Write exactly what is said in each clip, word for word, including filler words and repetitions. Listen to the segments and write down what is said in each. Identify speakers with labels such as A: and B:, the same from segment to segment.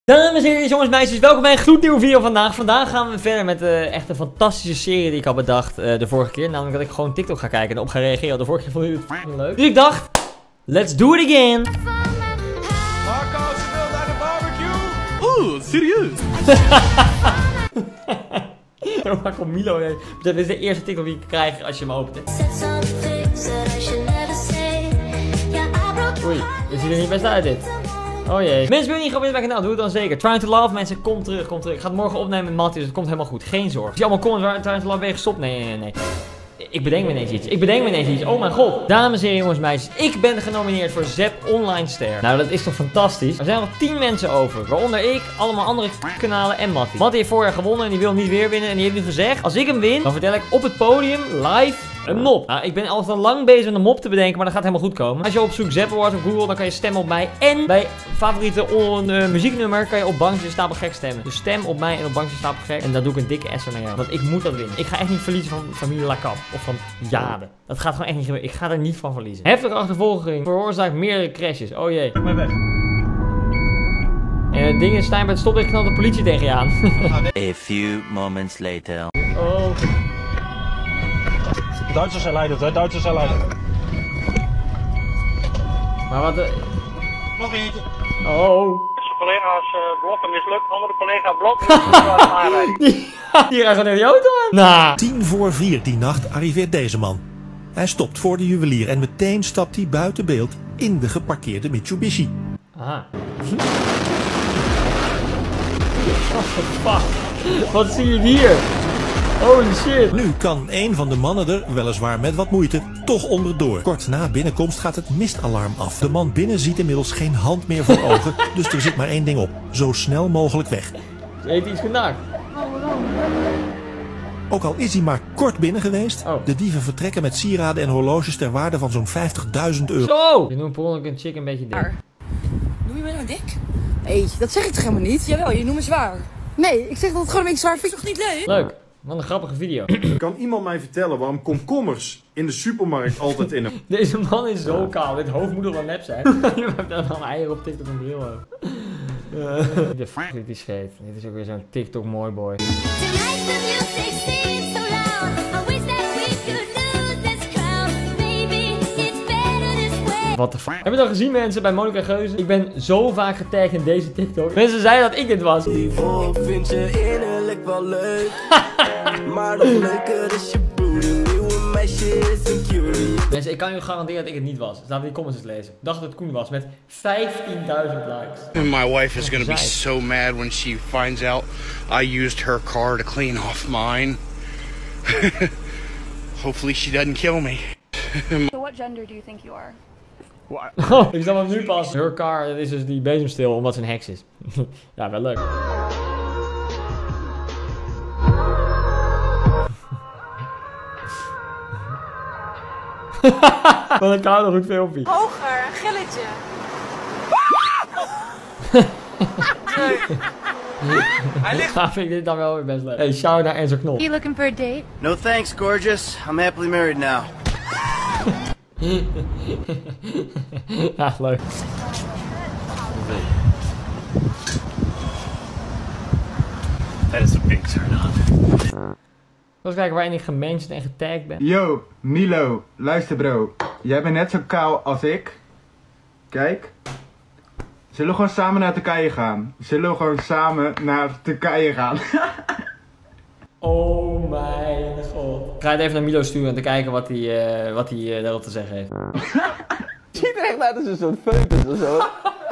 A: Dames en heren, jongens en meisjes, welkom bij een gloednieuwe video vandaag. Vandaag gaan we verder met uh, echt een fantastische serie die ik had bedacht uh, de vorige keer. Namelijk dat ik gewoon TikTok ga kijken en op ga reageren. De vorige keer vond jullie het fucking leuk. Dus ik dacht, let's do it again.
B: Marco, ze wil naar de barbecue. Oeh, serieus?
A: Marco Milo, nee. Dit is de eerste TikTok die ik krijg als je hem opent. Oei, dit ziet er niet best uit dit. Oh jee. Mensen, wil je niet gewoon bij mijn kanaal? Doe het dan zeker. Trying to Love, mensen, kom terug, kom terug. Ik ga het morgen opnemen met Matthijs, dus het komt helemaal goed. Geen zorg. Zie allemaal comments waar Trying to Love ben je gestopt? Nee, nee, nee. Ik bedenk me ineens iets. Ik bedenk me ineens iets. Oh mijn god. Dames en heren, jongens en meisjes. Ik ben genomineerd voor Zep Online Ster. Nou, dat is toch fantastisch. Er zijn nog tien mensen over. Waaronder ik, allemaal andere kanalen en Mattie. Mattie heeft vorig jaar gewonnen en die wil niet weer winnen. En die heeft nu gezegd, als ik hem win, dan vertel ik op het podium live een mop. Nou, ik ben al al lang bezig met een mop te bedenken, maar dat gaat helemaal goed komen. Als je opzoekt Zep Awards op Google, dan kan je stemmen op mij. En bij favoriete on, uh, muzieknummer kan je op Bankje Stapel Gek stemmen. Dus stem op mij en op Bankje Stapel Gek. En dan doe ik een dikke S naar jou. Want ik moet dat winnen. Ik ga echt niet verliezen van familie Lacap. Of van Jade. Dat gaat gewoon echt niet gebeuren. Ik ga er niet van verliezen. Heftige achtervolging veroorzaakt meerdere crashes. Oh jee.
B: Ik ben weg.
A: En het ding is, Stijn bij het stoplicht knalt de politie tegen je aan.
C: A few moments later.
A: Oh.
B: Duitsers zijn leidend, hè? Duitsers zijn leidend.
A: Maar wat... Uh...
B: Nog eentje.
A: Oh.
D: Zijn collega's uh, blokken mislukt, andere collega blokken aanrijding.
A: Hier gaat gewoon de auto aan. Nah.
E: Tien voor vier die nacht arriveert deze man. Hij stopt voor de juwelier en meteen stapt hij buiten beeld in de geparkeerde Mitsubishi.
A: Aha. What the fuck? Wat zie je hier? Holy shit.
E: Nu kan een van de mannen er, weliswaar met wat moeite, toch onderdoor. Kort na binnenkomst gaat het mistalarm af. De man binnen ziet inmiddels geen hand meer voor ogen, dus er zit maar één ding op. Zo snel mogelijk weg.
A: Ze heeft iets gedaan.
E: Ook al is hij maar kort binnen geweest,
A: Oh.
E: de dieven vertrekken met sieraden en horloges ter waarde van zo'n vijftigduizend euro.
A: Zo! Je noemt per ongeluk een chick een beetje dik.
F: Noem je mij nou dik? Nee, dat zeg ik toch helemaal niet? Jawel, je noemt me zwaar. Nee, ik zeg dat het gewoon een beetje zwaar vind. Is toch niet leuk?
A: Leuk. Wat een grappige video.
G: Kan iemand mij vertellen waarom komkommers in de supermarkt altijd in een...
A: Deze man is zo kaal. Dit hoofd moet nog wel nep zijn. Je hebt dan een eier op TikTok een bril op. Uh. De f*** dit is scheet. Dit is ook weer zo'n TikTok mooi boy. Wat de f***? Heb je dat gezien, mensen, bij Monica Geuze? Ik ben zo vaak getagd in deze TikTok. Mensen zeiden dat ik dit was.
H: Die volk vind je innerlijk wel leuk. Maar nog leuker is je broeder. Nieuwe meisje is een cutie.
A: Mensen, ik kan u garanderen dat ik het niet was. Dus laten we die comments eens lezen. Ik dacht dat het Koen was met vijftienduizend likes.
I: My wife is gonna be so mad when she finds out I used her car to clean off mine. Hopefully she doesn't kill me.
J: So what gender do you think you are?
A: Oh, ik snap hem nu pas. Her car, dat is dus die bezemstil omdat ze een heks is. Ja, wel leuk. Wat een koude goed filmpje.
J: Hoger, een gilletje.
A: Hij ligt. Ja, vind ik dit dan wel weer best leuk. Hey, shout naar Enzo Knol.
J: You looking for a date?
H: No thanks, gorgeous. I'm happily married now.
A: Ja, leuk.
B: Dat is een big turn-on.
A: Eens kijken waarin ik gemanaged en getagd ben.
G: Yo, Milo, luister bro. Jij bent net zo kaal als ik. Kijk. Zullen we gewoon samen naar Turkije gaan? Zullen we gewoon samen naar Turkije gaan?
A: Oh mijn god. Ik ga het even naar Milo sturen om te kijken wat hij uh, wat hij uh, daarop te zeggen heeft.
H: Ziet er echt uit als een soort foetus of zo.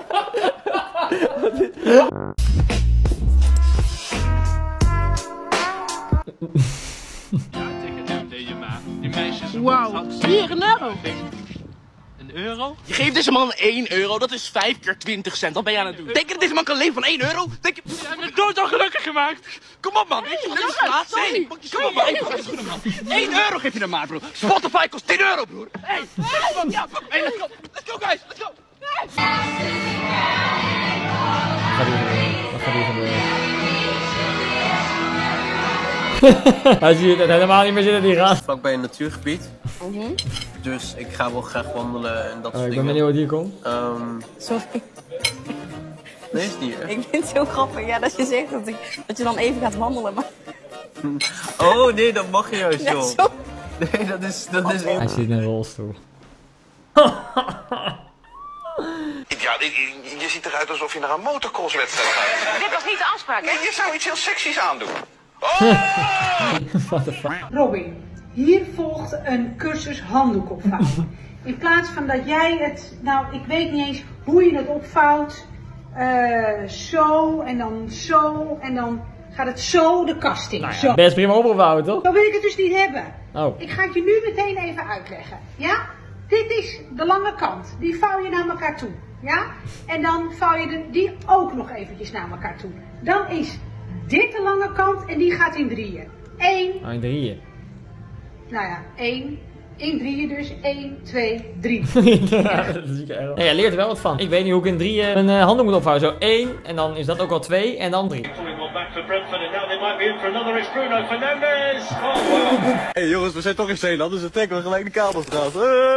I: Wauw, hier een euro. Een euro? Je geeft deze man één euro, dat is vijf keer twintig cent. Wat ben je aan het doen? Denk je dat deze man kan leven van één euro? Denk je... Jij hebt me dood al gelukkig gemaakt. Kom op man, weet je, dit is laat. Nee, kom op man, één euro geef je hem maar bro. Spotify kost tien euro broer. Hé, hey, ja, hey, let's go. Let's go guys, let's go.
A: Wat gaat hier gebeuren? Wat gaat hier gebeuren? Hij ziet het helemaal niet meer zitten, die gast.
H: Vlakbij een natuurgebied. Mm-hmm. Dus ik ga wel graag wandelen en dat
A: Oh,
H: soort
A: ik ben
H: dingen.
A: benieuwd wat hier komt.
H: Um,
F: Zoals ik.
I: Nee, is niet, hè?
F: Ik vind het heel grappig, ja, dat je zegt dat, ik, dat je dan even gaat wandelen, maar...
I: Oh, nee, dat mag je juist,
F: Ja,
I: joh.
F: zo.
I: Nee, dat is... Dat is
A: Hij zit in een rolstoel.
K: Ja, je, je ziet eruit alsof je naar een motocrosswedstrijd gaat.
J: Dit was niet de afspraak, hè?
K: Je zou iets heel seksies aandoen.
A: What the fuck?
L: Robin, hier volgt een cursus handdoek opvouwen. In plaats van dat jij het, nou ik weet niet eens hoe je het opvouwt. Uh, zo en dan zo en dan gaat het zo de kast in.
A: Nou ja,
L: zo.
A: best prima opgevouwen, toch?
L: Zo wil ik het dus niet hebben.
A: Oh.
L: Ik ga het je nu meteen even uitleggen. Ja? Dit is de lange kant. Die vouw je naar elkaar toe. Ja? En dan vouw je de, die ook nog eventjes naar elkaar toe. Dan is dit de lange kant en die gaat in drieën. Eén.
A: Oh, in drieën.
L: Nou ja, één. In drieën dus. één, twee, drie.
A: Ja, dat is erg. Nee, jij leert er wel wat van. Ik weet niet hoe ik in drieën een uh, handdoek moet opvouwen. Zo één, en dan is dat ook al twee, en dan drie.
I: Hé hey, jongens, we zijn toch in Zeeland, dus we trekken we gelijk de kabels eruit.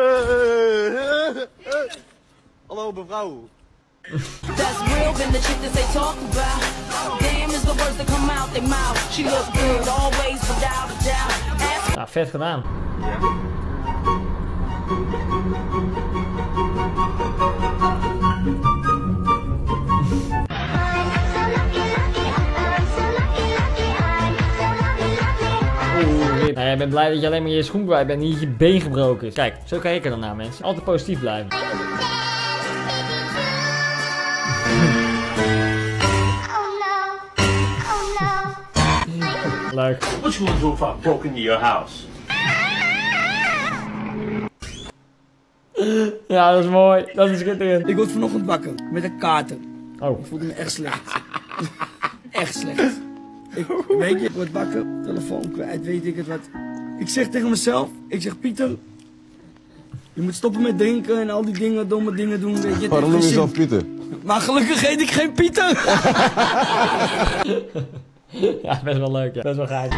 I: Hallo mevrouw.
H: That's real than the shit that they talk about. Damn is the words that come out their mouth. She looks good always without a doubt.
A: Nou, vet gedaan. Oeh, nou, jij bent blij dat je alleen maar je schoen kwijt bent en niet je been gebroken is. Kijk, zo kijk ik er dan naar, mensen. Altijd positief blijven. Leuk.
M: Which ones will have broken into your house?
A: Ja, dat is mooi. Dat is schitterend.
N: Ik word vanochtend wakker met een kater.
A: Oh.
N: Ik voelde me echt slecht. Echt slecht. Ik, weet je, ik word wakker, telefoon kwijt, weet ik het wat. Ik zeg tegen mezelf, ik zeg Pieter, je moet stoppen met drinken en al die dingen, domme dingen doen, weet je.
O: Waarom noem je jezelf Pieter?
N: Maar gelukkig heet ik geen Pieter.
A: Ja, best wel leuk, ja. Best wel gaaf.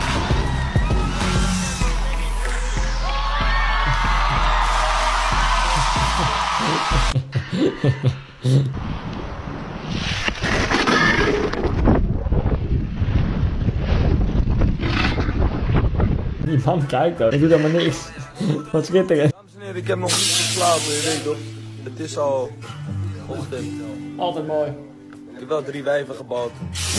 A: Die man kijkt ook. Ik doe helemaal niks. Wat schitterend.
P: Dames en heren, ik heb nog niet geslapen, je weet toch. Het is al ochtend.
A: Altijd mooi.
P: Ik heb wel drie wijven gebouwd.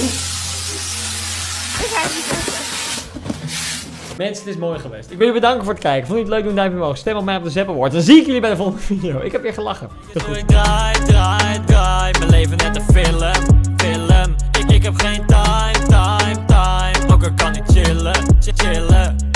A: Mensen, het is mooi geweest. Ik wil jullie bedanken voor het kijken. Vond je het leuk? Doe een duimpje omhoog. Stem op mij op de Zap Award. Dan zie ik jullie bij de volgende video. Ik heb weer gelachen.
Q: Ik draai, draai, draai. Mijn leven net een film, film. Ik, ik heb geen time, time, time. Ook al kan ik chillen, chillen.